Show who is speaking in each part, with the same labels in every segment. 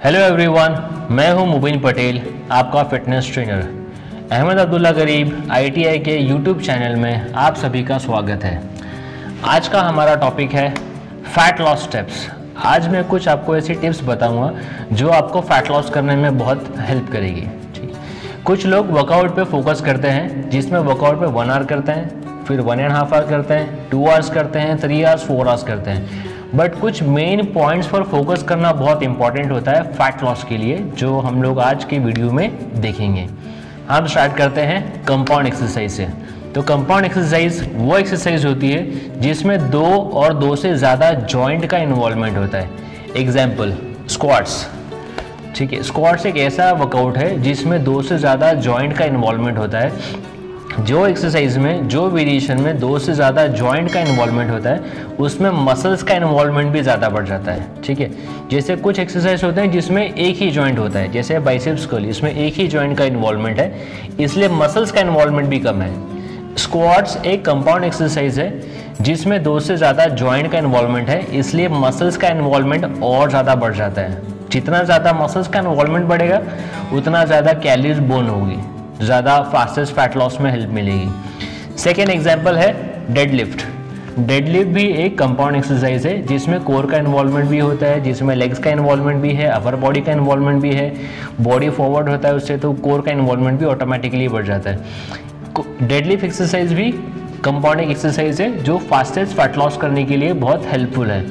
Speaker 1: Hello everyone, मैं हूं मुबीन पटेल, आपका फिटनेस ट्रेनर। अहमद अब्दुल्ला गरीब आईटीआई के यूट्यूब चैनल में आप सभी का स्वागत है। आज का हमारा टॉपिक है फैट लॉस टिप्स। आज मैं कुछ आपको ऐसी टिप्स बताऊंगा जो आपको फैट लॉस करने में बहुत हेल्प करेगी। ठीक, कुछ लोग वर्कआउट पे फोकस करते हैं, जिसमें वर्कआउट पे 1 आवर करते हैं, फिर 1.5 आवर करते हैं, 2 आवर्स करते हैं, 3 आवर्स, 4 आवर्स करते हैं। बट कुछ मेन पॉइंट्स पर फोकस करना बहुत इंपॉर्टेंट होता है फैट लॉस के लिए, जो हम लोग आज के वीडियो में देखेंगे। हम स्टार्ट करते हैं कंपाउंड एक्सरसाइज से। तो कंपाउंड एक्सरसाइज वो एक्सरसाइज होती है जिसमें 2 और 2 से ज़्यादा जॉइंट का इन्वॉल्वमेंट होता है। Example squats. ठीक है, स्क्वाट्स एक ऐसा वर्कआउट है जिसमें 2 से ज़्यादा जॉइंट का इन्वॉल्वमेंट होता है। जो एक्सरसाइज में, जो वेरिएशन में 2 से ज़्यादा जॉइंट का इन्वॉल्वमेंट होता है, उसमें मसल्स का इन्वॉल्वमेंट भी ज़्यादा बढ़ जाता है। ठीक है, जैसे कुछ एक्सरसाइज होते हैं जिसमें एक ही जॉइंट होता है, जैसे बाइसेप्स कर्ल, इसमें एक ही जॉइंट का इन्वॉल्वमेंट है, इसलिए मसल्स का इन्वॉल्वमेंट भी कम है। स्क्वाट्स एक कंपाउंड एक्सरसाइज है जिसमें 2 से ज़्यादा जॉइंट का इन्वॉल्वमेंट है, इसलिए मसल्स का इन्वॉल्वमेंट और ज़्यादा बढ़ जाता है। जितना ज़्यादा मसल्स का इन्वॉल्वमेंट बढ़ेगा, उतना ज़्यादा कैलोरीज बर्न होगी, ज़्यादा फास्टेस्ट फैट लॉस में हेल्प मिलेगी। सेकेंड एग्जाम्पल है डेडलिफ्ट। डेडलिफ्ट भी एक कंपाउंड एक्सरसाइज है जिसमें कोर का इन्वॉल्वमेंट भी होता है, जिसमें लेग्स का इन्वॉल्वमेंट भी है, अपर बॉडी का इन्वॉल्वमेंट भी है। बॉडी फॉरवर्ड होता है उससे, तो कोर का इन्वॉल्वमेंट भी ऑटोमेटिकली बढ़ जाता है। डेडलिफ्ट एक्सरसाइज भी कंपाउंडिंग एक्सरसाइज है जो फास्टेस्ट फैट लॉस करने के लिए बहुत हेल्पफुल है।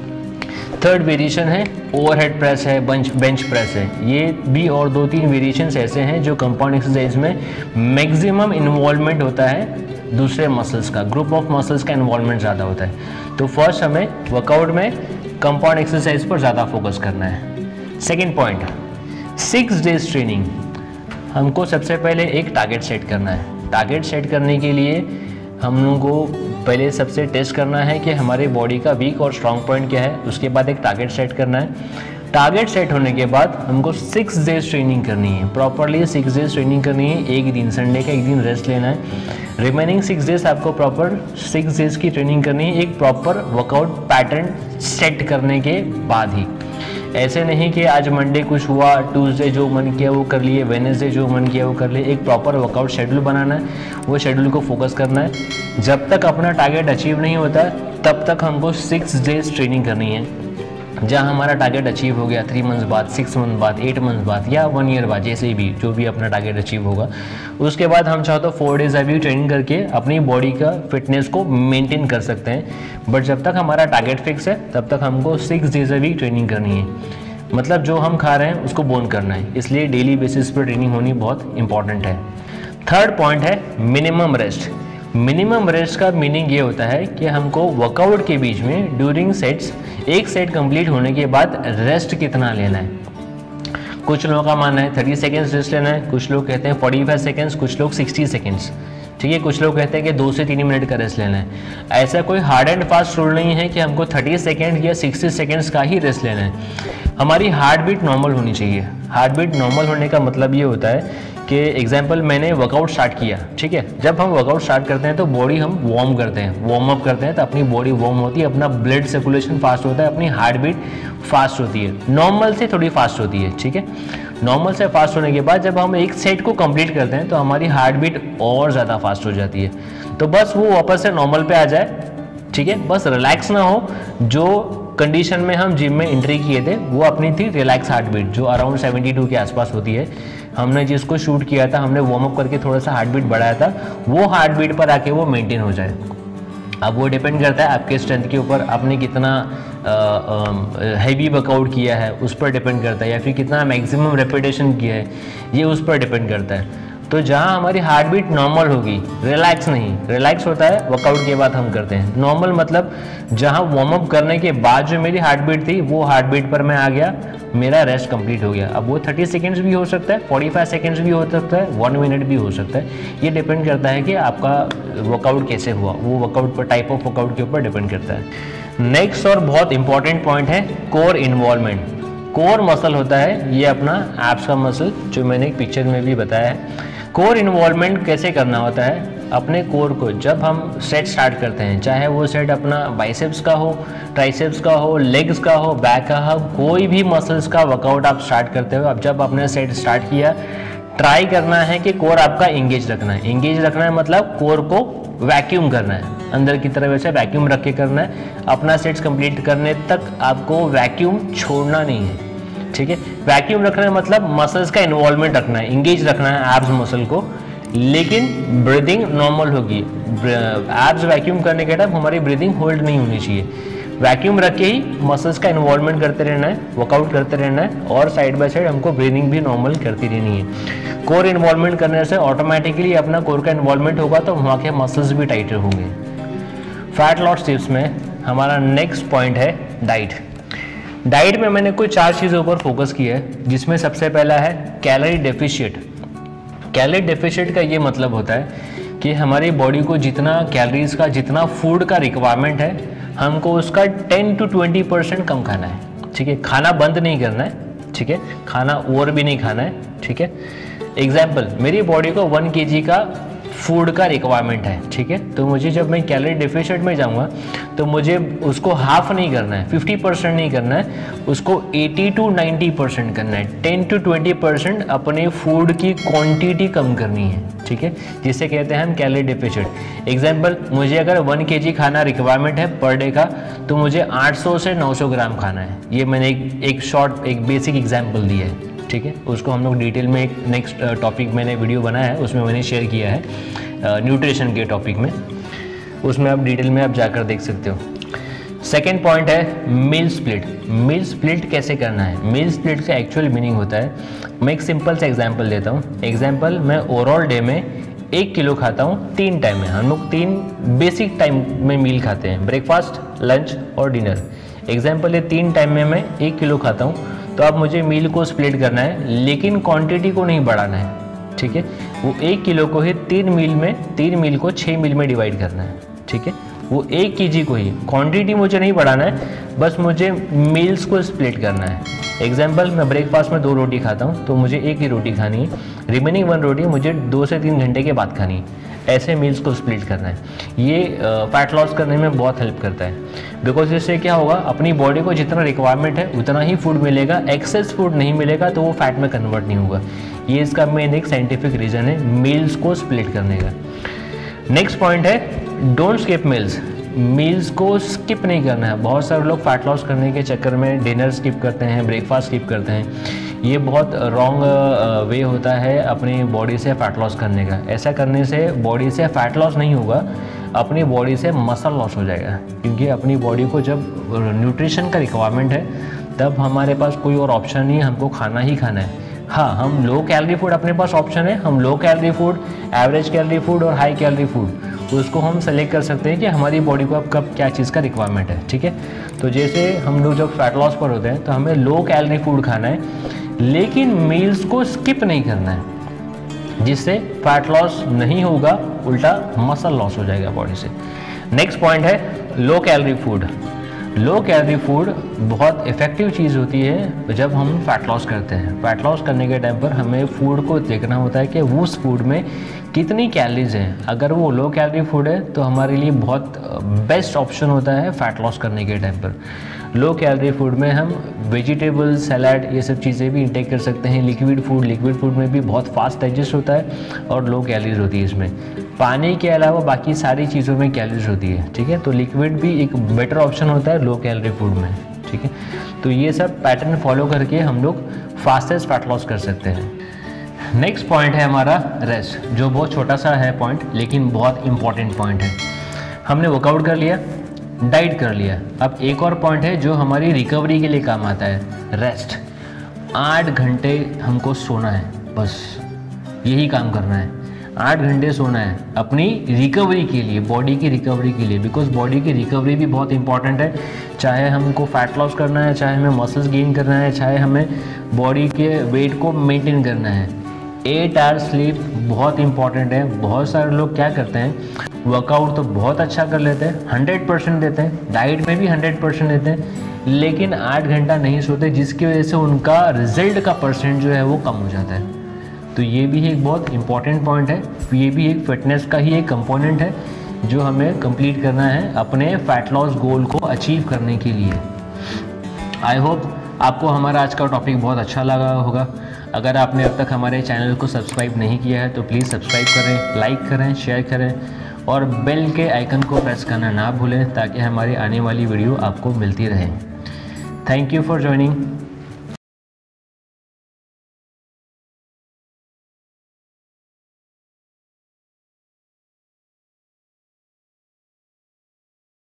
Speaker 1: थर्ड वेरिएशन है ओवरहेड प्रेस है, बेंच प्रेस है। ये भी और 2-3 वेरिएशंस ऐसे हैं जो कंपाउंड एक्सरसाइज में मैक्सिमम इन्वॉल्वमेंट होता है दूसरे मसल्स का, ग्रुप ऑफ मसल्स का इन्वॉल्वमेंट ज़्यादा होता है। तो फर्स्ट हमें वर्कआउट में कंपाउंड एक्सरसाइज पर ज़्यादा फोकस करना है। Second point, 6 days training. हमको सबसे पहले एक टारगेट सेट करना है। टारगेट सेट करने के लिए हम लोगों को पहले सबसे टेस्ट करना है कि हमारे बॉडी का वीक और स्ट्रांग पॉइंट क्या है। उसके बाद एक टारगेट सेट करना है। टारगेट सेट होने के बाद हमको 6 डेज ट्रेनिंग करनी है, प्रॉपरली 6 डेज ट्रेनिंग करनी है। एक दिन संडे का एक दिन रेस्ट लेना है। रिमेनिंग 6 डेज आपको प्रॉपर 6 डेज की ट्रेनिंग करनी है, एक प्रॉपर वर्कआउट पैटर्न सेट करने के बाद ही। ऐसे नहीं कि आज मंडे कुछ हुआ, ट्यूसडे जो मन किया वो कर लिए, वेडनेसडे जो मन किया वो कर लिए। एक प्रॉपर वर्कआउट शेड्यूल बनाना है, वो शेड्यूल को फोकस करना है। जब तक अपना टारगेट अचीव नहीं होता तब तक हमको 6 डेज ट्रेनिंग करनी है। जहाँ हमारा टारगेट अचीव हो गया 3 मंथ्स बाद, 6 मंथ बाद, 8 मंथ बाद या 1 ईयर बाद, जैसे भी जो भी अपना टारगेट अचीव होगा, उसके बाद हम चाहो तो 4 डेज अभी ट्रेनिंग करके अपनी बॉडी का फिटनेस को मेंटेन कर सकते हैं। बट जब तक हमारा टारगेट फिक्स है तब तक हमको 6 डेज अभी ट्रेनिंग करनी है। मतलब जो हम खा रहे हैं उसको बर्न करना है, इसलिए डेली बेसिस पर ट्रेनिंग होनी बहुत इंपॉर्टेंट है। थर्ड पॉइंट है मिनिमम रेस्ट। मिनिमम रेस्ट का मीनिंग ये होता है कि हमको वर्कआउट के बीच में ड्यूरिंग सेट्स, एक सेट कंप्लीट होने के बाद रेस्ट कितना लेना है। कुछ लोगों का मानना है 30 सेकेंड्स रेस्ट लेना है, कुछ लोग कहते हैं 45 सेकेंड्स, कुछ लोग 60 सेकेंड्स। ठीक है, कुछ लोग कहते हैं कि 2 से 3 मिनट का रेस्ट लेना है। ऐसा कोई हार्ड एंड फास्ट रूल नहीं है कि हमको 30 सेकेंड या 60 सेकेंड्स का ही रेस्ट लेना है। हमारी हार्ट बीट नॉर्मल होनी चाहिए। हार्ट बीट नॉर्मल होने का मतलब ये होता है कि एग्जाम्पल मैंने वर्कआउट स्टार्ट किया, ठीक है, जब हम वर्कआउट स्टार्ट करते हैं तो बॉडी हम वार्म करते हैं, वार्म अप करते हैं, तो अपनी बॉडी वार्म होती है, अपना ब्लड सर्कुलेशन फास्ट होता है, अपनी हार्ट बीट फास्ट होती है, नॉर्मल से थोड़ी फास्ट होती है। ठीक है, नॉर्मल से फास्ट होने के बाद जब हम एक सेट को कंप्लीट करते हैं तो हमारी हार्ट बीट और ज़्यादा फास्ट हो जाती है। तो बस वो वापस से नॉर्मल पे आ जाए। ठीक है, बस रिलैक्स ना हो। जो कंडीशन में हम जिम में एंट्री किए थे वो अपनी थी रिलैक्स हार्ट बीट, जो अराउंड 72 के आसपास होती है। हमने जिसको शूट किया था, हमने वार्म अप करके थोड़ा सा हार्ट बीट बढ़ाया था, वो हार्ट बीट पर आके वो मेंटेन हो जाए। अब वो डिपेंड करता है आपके स्ट्रेंथ के ऊपर, आपने कितना हैवी वर्कआउट किया है उस पर डिपेंड करता है, या फिर कितना मैक्सिमम रेपिटेशन किया है, ये उस पर डिपेंड करता है। तो जहाँ हमारी हार्ट बीट नॉर्मल होगी, रिलैक्स नहीं, रिलैक्स होता है वर्कआउट के बाद हम करते हैं। नॉर्मल मतलब जहाँ वार्म अप करने के बाद जो मेरी हार्ट बीट थी वो हार्ट बीट पर मैं आ गया, मेरा रेस्ट कंप्लीट हो गया। अब वो 30 सेकेंड्स भी हो सकता है, 45 सेकेंड्स भी हो सकता है, 1 मिनट भी हो सकता है। ये डिपेंड करता है कि आपका वर्कआउट कैसे हुआ, वो वर्कआउट पर, टाइप ऑफ वर्कआउट के ऊपर डिपेंड करता है। नेक्स्ट और बहुत इंपॉर्टेंट पॉइंट है कोर इन्वॉल्वमेंट। कोर मसल होता है ये अपना एब्स का मसल, जो मैंने एक पिक्चर में भी बताया है। कोर इन्वॉल्वमेंट कैसे करना होता है, अपने कोर को जब हम सेट स्टार्ट करते हैं, चाहे वो सेट अपना बाइसेप्स का हो, ट्राइसेप्स का हो, लेग्स का हो, बैक का हो, कोई भी मसल्स का वर्कआउट आप स्टार्ट करते हो, अब जब आपने सेट स्टार्ट किया, ट्राई करना है कि कोर आपका इंगेज रखना है। इंगेज रखना है मतलब कोर को वैक्यूम करना है, अंदर की तरफ ऐसे वैक्यूम रख के करना है। अपना सेट्स कंप्लीट करने तक आपको वैक्यूम छोड़ना नहीं है, ठीक है। वैक्यूम रखना है मतलब मसल्स का इन्वॉल्वमेंट रखना है, इंगेज रखना है एब्स मसल को, लेकिन ब्रीदिंग नॉर्मल होगी। एब्स वैक्यूम करने के टाइम हमारी ब्रीदिंग होल्ड नहीं होनी चाहिए। वैक्यूम रख के ही मसल्स का इन्वॉल्वमेंट करते रहना है, वर्कआउट करते रहना है, और साइड बाय साइड हमको ब्रीदिंग भी नॉर्मल करती रहनी है। कोर इन्वॉल्वमेंट करने से ऑटोमेटिकली अपना कोर का इन्वॉल्वमेंट होगा तो वहाँ के मसल्स भी टाइटर होंगे। फैट लॉस टिप्स में हमारा नेक्स्ट पॉइंट है डाइट। डाइट में मैंने कुछ 4 चीज़ों पर फोकस किया है, जिसमें सबसे पहला है कैलोरी डेफिशिएट। कैलोरी डेफिशिएट का ये मतलब होता है कि हमारी बॉडी को जितना कैलोरीज का, जितना फूड का रिक्वायरमेंट है, हमको उसका 10 to 20% कम खाना है, ठीक है। खाना बंद नहीं करना है, ठीक है, खाना और भी नहीं खाना है, ठीक है। एग्जाम्पल, मेरी बॉडी को 1 kg का फूड का रिक्वायरमेंट है, ठीक है, तो मुझे जब मैं कैलोरी डेफिशिएट में जाऊंगा तो मुझे उसको हाफ नहीं करना है, 50% नहीं करना है, उसको 80 to 90% करना है। 10 to 20% अपने फूड की क्वांटिटी कम करनी है, ठीक है, जिसे कहते हैं हम कैलोरी डेफिशिएट। एग्जाम्पल, मुझे अगर 1 kg खाना रिक्वायरमेंट है पर डे का, तो मुझे 800 से 900 ग्राम खाना है। ये मैंने एक बेसिक एग्जाम्पल दिया है, ठीक है। उसको हम लोग डिटेल में एक नेक्स्ट टॉपिक मैंने वीडियो बनाया है, उसमें मैंने शेयर किया है न्यूट्रिशन के टॉपिक में, उसमें आप डिटेल में आप जाकर देख सकते हो। सेकेंड पॉइंट है मील स्प्लिट। मील स्प्लिट कैसे करना है? मील स्प्लिट का एक्चुअल मीनिंग होता है, मैं एक सिंपल सा एग्जांपल देता हूँ। एग्जांपल, मैं ओवरऑल डे में 1 किलो खाता हूँ 3 टाइम में। हम लोग 3 बेसिक टाइम में मील खाते हैं, ब्रेकफास्ट, लंच और डिनर। एग्जाम्पल, ये 3 टाइम में मैं 1 किलो खाता हूँ, तो अब मुझे मील को स्प्लिट करना है, लेकिन क्वांटिटी को नहीं बढ़ाना है, ठीक है। वो 1 किलो को ही 3 मील को 6 मील में डिवाइड करना है, ठीक है। वो 1 kg को ही, क्वांटिटी मुझे नहीं बढ़ाना है, बस मुझे मील्स को स्प्लिट करना है। एग्जाम्पल, मैं ब्रेकफास्ट में 2 रोटी खाता हूँ, तो मुझे 1 ही रोटी खानी है, रिमेनिंग 1 रोटी मुझे 2 से 3 घंटे के बाद खानी है। ऐसे मील्स को स्प्लिट करना है। ये फैट लॉस करने में बहुत हेल्प करता है, बिकॉज इससे क्या होगा, अपनी बॉडी को जितना रिक्वायरमेंट है उतना ही फूड मिलेगा, एक्सेस फूड नहीं मिलेगा तो वो फैट में कन्वर्ट नहीं होगा। ये इसका मेन एक साइंटिफिक रीज़न है मील्स को स्प्लिट करने का। नेक्स्ट पॉइंट है डोंट स्किप मील्स। मील्स को स्किप नहीं करना है। बहुत सारे लोग फैट लॉस करने के चक्कर में डिनर स्किप करते हैं, ब्रेकफास्ट स्किप करते हैं। ये बहुत रॉन्ग वे होता है अपनी बॉडी से फैट लॉस करने का। ऐसा करने से बॉडी से फैट लॉस नहीं होगा, अपनी बॉडी से मसल लॉस हो जाएगा, क्योंकि अपनी बॉडी को जब न्यूट्रिशन का रिक्वायरमेंट है तब हमारे पास कोई और ऑप्शन नहीं है, हमको खाना ही खाना है। हाँ, हम लो कैलोरी फूड अपने पास ऑप्शन है, हम low calorie food, average calorie food और हाई कैलोरी फूड, उसको हम सेलेक्ट कर सकते हैं कि हमारी बॉडी को अब कब क्या चीज़ का रिक्वायरमेंट है, ठीक है। तो जैसे हम लोग जब फैट लॉस पर होते हैं तो हमें लो कैलोरी फूड खाना है, लेकिन मील्स को स्किप नहीं करना है, जिससे फैट लॉस नहीं होगा, उल्टा मसल लॉस हो जाएगा बॉडी से। नेक्स्ट पॉइंट है low calorie food. Low calorie food बहुत इफ़ेक्टिव चीज़ होती है जब हम फैट लॉस करते हैं। फैट लॉस करने के टाइम पर हमें फूड को देखना होता है कि उस फूड में कितनी कैलोरीज हैं। अगर वो लो कैलोरी फूड है तो हमारे लिए बहुत बेस्ट ऑप्शन होता है फैट लॉस करने के टाइम पर। लो कैलोरी फूड में हम वेजिटेबल, सलाद, ये सब चीज़ें भी इंटेक कर सकते हैं। लिक्विड फूड में भी बहुत फास्ट डाइजेस्ट होता है और लो कैलोरीज होती है इसमें। पानी के अलावा बाकी सारी चीज़ों में कैलोरीज होती है, ठीक है। तो लिक्विड भी एक बेटर ऑप्शन होता है लो कैलोरी फूड में, ठीक है। तो ये सब पैटर्न फॉलो करके हम लोग फास्टेस्ट फैट लॉस कर सकते हैं। नेक्स्ट पॉइंट है हमारा रेस्ट, जो बहुत छोटा सा है पॉइंट, लेकिन बहुत इंपॉर्टेंट पॉइंट है। हमने वर्कआउट कर लिया, डाइट कर लिया, अब एक और पॉइंट है जो हमारी रिकवरी के लिए काम आता है, रेस्ट। 8 घंटे हमको सोना है, बस यही काम करना है। 8 घंटे सोना है अपनी रिकवरी के लिए, बॉडी की रिकवरी के लिए, बिकॉज बॉडी की रिकवरी भी बहुत इंपॉर्टेंट है। चाहे हमको फैट लॉस करना है, चाहे हमें मसल्स गेन करना है, चाहे हमें बॉडी के वेट को मेंटेन करना है। 8 आवर स्लीप बहुत इंपॉर्टेंट है। बहुत सारे लोग क्या करते हैं, वर्कआउट तो बहुत अच्छा कर लेते हैं, 100% देते हैं, डाइट में भी 100% देते हैं, लेकिन 8 घंटा नहीं सोते, जिसकी वजह से उनका रिजल्ट का परसेंट जो है वो कम हो जाता है। तो ये भी एक बहुत इंपॉर्टेंट पॉइंट है, ये भी एक फिटनेस का ही एक कंपोनेंट है जो हमें कंप्लीट करना है अपने फैट लॉस गोल को अचीव करने के लिए। आई होप आपको हमारा आज का टॉपिक बहुत अच्छा लगा होगा। अगर आपने अब तक हमारे चैनल को सब्सक्राइब नहीं किया है तो प्लीज़ सब्सक्राइब करें, लाइक करें, शेयर करें और बेल के आइकन को प्रेस करना ना भूलें ताकि हमारी आने वाली वीडियो आपको मिलती रहे। Thank you for joining.